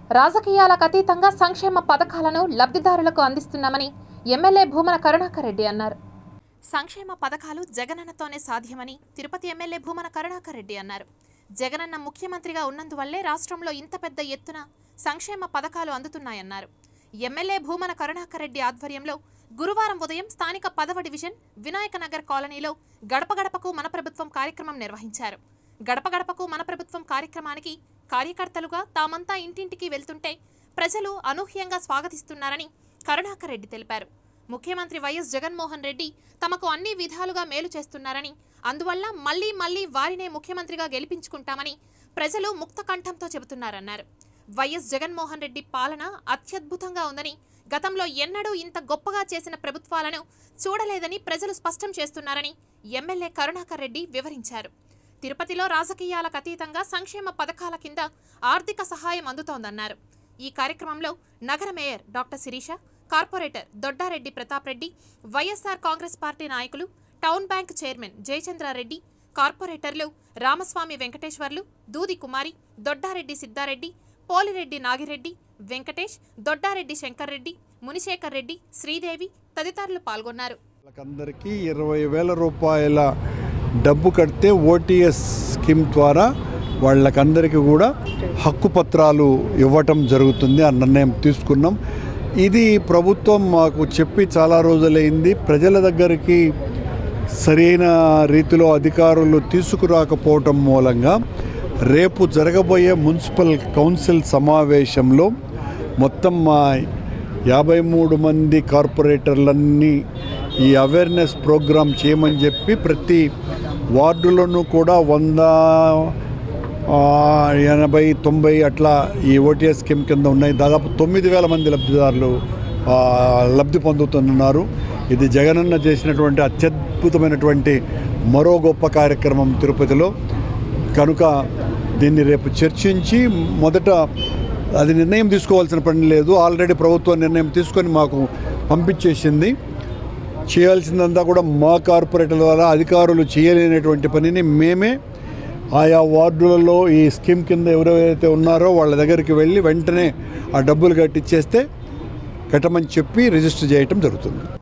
రాజకీయాలకు అతీతంగా సంక్షేమ పథకాలను లబ్ధిదారులకు అందిస్తున్నామని ఎమ్మెల్యే భూమన కరుణాకర్ రెడ్డి అన్నారు. సంక్షేమ పథకాలు జగనన్నతోనే సాధ్యమని తిరుపతి ఎమ్మెల్యే భూమన కరుణాకర్ రెడ్డి అన్నారు. జగనన్న ముఖ్యమంత్రిగా ఉన్నందువల్లే రాష్ట్రంలో ఇంత పెద్ద ఎత్తున సంక్షేమ పథకాలు అందుతున్నాయన్నారు. ఎమ్మెల్యే భూమన కరుణాకర్ రెడ్డి ఆధ్వర్యంలో గురువారం ఉదయం స్థానిక 10వ డివిజన్ వినాయక నగర్ కాలనీలో గడప గడపకు మన ప్రభుత్వం కార్యక్రమం నిర్వహించారు. గడప గడపకు మన ప్రభుత్వం కార్యక్రమానికి కార్యకర్తలుగా తామంతా ఇంటింటికి వెళ్తుంటే ప్రజలు అనూహ్యంగా స్వాగతిస్తున్నారని కరుణాకర్ రెడ్డి తెలిపారు. ముఖ్యమంత్రి వైఎస్ జగన్మోహన్ రెడ్డి తమకు అన్ని విధాలుగా మేలు చేస్తున్నారని, అందువల్ల మళ్లీ వారినే ముఖ్యమంత్రిగా గెలిపించుకుంటామని ప్రజలు ముక్త కంఠంతో చెబుతున్నారన్నారు. వైఎస్ జగన్మోహన్ రెడ్డి పాలన అత్యద్భుతంగా ఉందని, గతంలో ఎన్నడూ ఇంత గొప్పగా చేసిన ప్రభుత్వాలను చూడలేదని ప్రజలు స్పష్టం చేస్తున్నారని ఎమ్మెల్యే కరుణాకర్ రెడ్డి వివరించారు. తిరుపతిలో రాజకీయాలకు అతీతంగా సంక్షేమ పథకాల కింద ఆర్థిక సహాయం అందుతోందన్నారు. ఈ కార్యక్రమంలో నగర mayor doctor Shirisha, corporator Doddareddy Pratap Reddy, YSR Congress party నాయకులు, టౌన్ బ్యాంక్ చైర్మన్ జయచంద్రారెడ్డి, కార్పొరేటర్లు రామస్వామి వెంకటేశ్వర్లు, దూది కుమారి, దొడ్డారెడ్డి సిద్ధారెడ్డి, పోలిరెడ్డి నాగిరెడ్డి, వెంకటేష్, దొడ్డారెడ్డి శంకర్ రెడ్డి, మునిశేఖర్ రెడ్డి, శ్రీదేవి తదితరులు పాల్గొన్నారు. అందరికీ 20,000 రూపాయల డబ్బు కడితే ఓటీఎస్ స్కీమ్ ద్వారా వాళ్ళకందరికీ కూడా హక్కు పత్రాలు ఇవ్వటం జరుగుతుంది. ఆ నిర్ణయం తీసుకున్నాం. ఇది ప్రభుత్వం మాకు చెప్పి చాలా రోజులైంది. ప్రజల దగ్గరికి సరైన రీతిలో అధికారులు తీసుకురాకపోవటం మూలంగా రేపు జరగబోయే మున్సిపల్ కౌన్సిల్ సమావేశంలో మొత్తం మా 53 మంది కార్పొరేటర్లన్నీ ఈ అవేర్నెస్ ప్రోగ్రాం చేయమని చెప్పి ప్రతి వార్డులను కూడా 100, 80, 90 అట్లా ఈ ఓటీఎస్ స్కీమ్ కింద ఉన్నాయి. దాదాపు 9,000 మంది లబ్ధిదారులు లబ్ధి పొందుతున్నారు. ఇది జగనన్న చేసినటువంటి అత్యద్భుతమైనటువంటి మరో గొప్ప కార్యక్రమం తిరుపతిలో. కనుక దీన్ని రేపు చర్చించి మొదట అది నిర్ణయం తీసుకోవాల్సిన పని లేదు. ఆల్రెడీ ప్రభుత్వం నిర్ణయం తీసుకొని మాకు పంపించేసింది. చేయాల్సిందంతా కూడా మా కార్పొరేటర్ ద్వారా అధికారులు చేయలేనటువంటి పనిని మేమే ఆయా వార్డులలో ఈ స్కీమ్ కింద ఎవరైతే ఉన్నారో వాళ్ళ దగ్గరికి వెళ్ళి వెంటనే ఆ డబ్బులు కట్టించేస్తే కట్టమని చెప్పి రిజిస్టర్ చేయటం జరుగుతుంది.